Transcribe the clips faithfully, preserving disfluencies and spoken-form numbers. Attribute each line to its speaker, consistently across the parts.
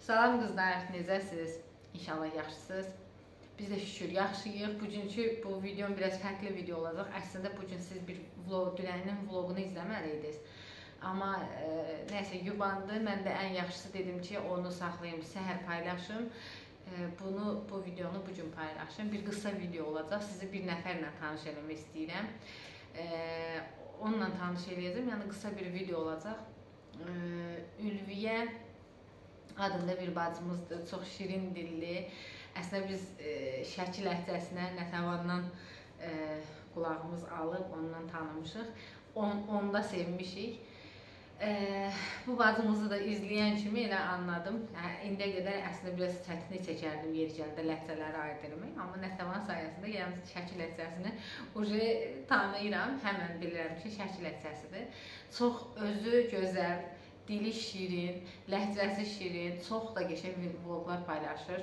Speaker 1: Salam qızlar, necəsiz? İnşallah yaxşısınız. Biz də şükür yaxşıyıq. Bugünkü bu videom biraz fərqli video olacaq. Əslində bugün siz bir vlog, dünənin vlogunu izləməliydiniz. Amma e, nəysə yubandı. Mən də ən yaxşısı dedim ki, onu saxlayım, səhər paylaşım. E, bunu, bu videonu bugün paylaşım. Bir qısa video olacaq. Sizi bir nəfərlə tanış eləmək istəyirəm. E, onunla tanış eləyəcəm. Yəni qısa bir video olacaq. E, Ülviyə adında bir bacımızdır, çox şirin dilli. Əslində biz e, Şəki ləhcəsinə Nətəvandan e, qulağımız alıb, ondan tanımışıq. On, onda sevmişik. E, bu bacımızı da izləyən kimi elə anladım. Hə, indiyə qədər əslində biraz çətinlik çəkərdim yer gəldə ləhcələri ayırt etmək. Amma Nətəvan sayəsində yəni Şəki ləhcəsini uje tanıyıram. Həmən bilirəm ki, Şəki ləhcəsidir. Çox özü gözəl, dili şirin, ləhcəsi şirin, çox da qəşəng vloglar paylaşır.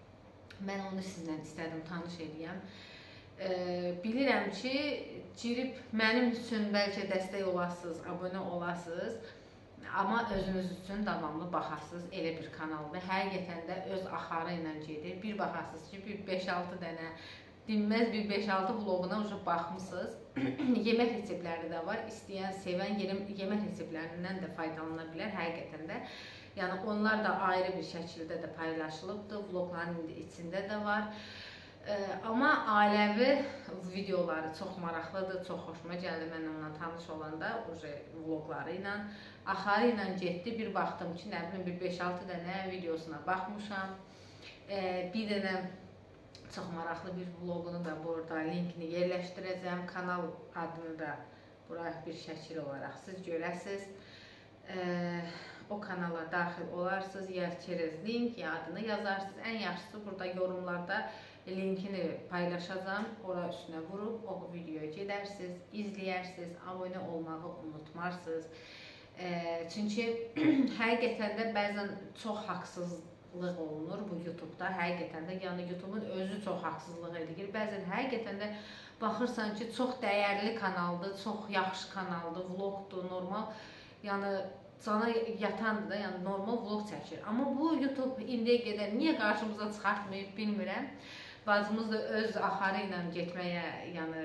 Speaker 1: Mən onu sizlə istədim, tanış edəyəm. E, bilirəm ki, girib mənim üçün bəlkə dəstək olasınız, abunə olasınız. Amma özünüz üçün davamlı baxasınız elə bir kanalda. Həqiqətən də öz axarı ilə gedir. Bir baxasınız ki, bir beş altı dənə dinməz bir beş altı vloguna uca baxmışsınız. Yemək reseptləri də var. İstəyən, sevən yemək reseptlərindən də faydalana bilər həqiqətən də. Yəni onlar da ayrı bir şəkildə də paylaşılıbdır. Vlogların içində də var. Ee, amma ailəvi videoları çox maraqlıdır, çox xoşuma gəldi mən onunla tanış olanda, uca vlogları ilə. Axarı ilə getdi. Bir baxdım ki, nə bilim bir beş altı dənə videosuna baxmışam. Ee, bir dənə çox maraqlı bir vlogunu da burada linkini yerləşdirəcəm. Kanal adını da buraya bir şəkil olaraq siz görəsiniz. Ee, o kanala daxil olarsınız, ya çerez link, ya adını yazarsınız. Ən yaxşısı burada yorumlarda linkini paylaşacağım. Ora üstünə vurub o videoya gedərsiniz, izləyərsiniz, abunə olmağı unutmarsınız. Ee, çünki həqiqətən də bəzən çox haqsız olunur bu YouTube'da. Həqiqətən də yəni YouTube'un özü çox haqsızlıq edir. Bəzən həqiqətən də baxırsan ki, çox dəyərli kanaldır, çox yaxşı kanaldır, vlogdur, normal. Yəni cana yatandır da, yəni normal vlog çəkir. Amma bu YouTube indiyə qədər niyə qarşımıza çıxartmayıb bilmirəm. Bacımız da öz axarı ilə getməyə yəni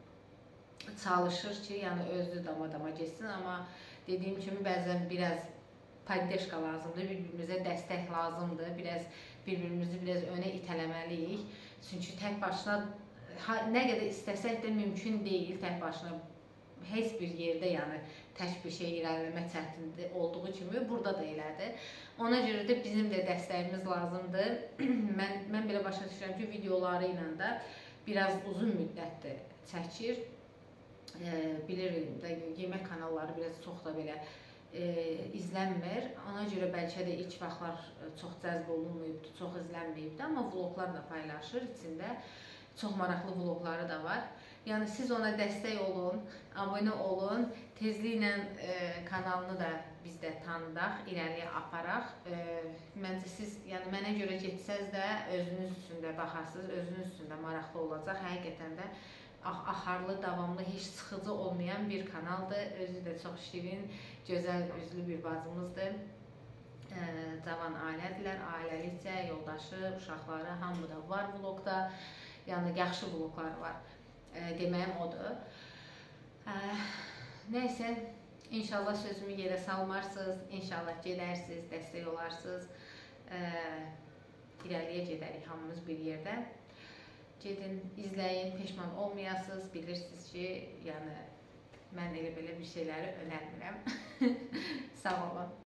Speaker 1: çalışır ki, yəni özü dama-dama getsin. Amma dediyim kimi bəzən biraz poddeşka lazımdır, bir-birimizə dəstək lazımdır, biraz bir-birimizi biraz önə itələməliyik. Çünki tək başına nə qədər istəsək də mümkün deyil, tək başına heç bir yerdə yəni tək bir şey irəliləmə çətindir olduğu kimi burada da elədir. Ona görə də bizim də dəstəyimiz lazımdır. mən mən belə başa düşürəm ki, videoları ilə də biraz uzun müddətdir çəkir. E, bilirim də yemək kanalları biraz çox da belə E, izlənmir. Ona görə bəlkə də ilk vaxtlar çox cəzb olunmayıbdır, çox izlənməyibdir, amma vloglarla paylaşır içində. Çox maraqlı vlogları da var. Yəni siz ona dəstək olun, abunə olun, tezliklə e, kanalını da biz də tanıdaq, irəliyə aparaq. E, məncə siz, yəni mənə görə getsəz də özünüz üçün də baxasınız, özünüz üçün də maraqlı olacaq. Həqiqətən də axarlı, davamlı, heç sıxıcı olmayan bir kanaldır. Özü də çox şirin, gözəl üzlü bir bacımızdır. E, cavan ailədirlər, ailəlikcə, yoldaşı, uşaqları, hamı da var vlogda. Yəni yaxşı vloglar var. E, deməyim odur. E, nəysə, inşallah sözümü yerə salmarsınız, inşallah gedərsiniz, dəstək olarsınız. E, irəliyə gedərik hamımız bir yerdə. Gedin, izləyin, peşman olmayasınız, bilirsiniz ki, yəni mən elə belə bir şeyləri önərmirəm. Sağ olun.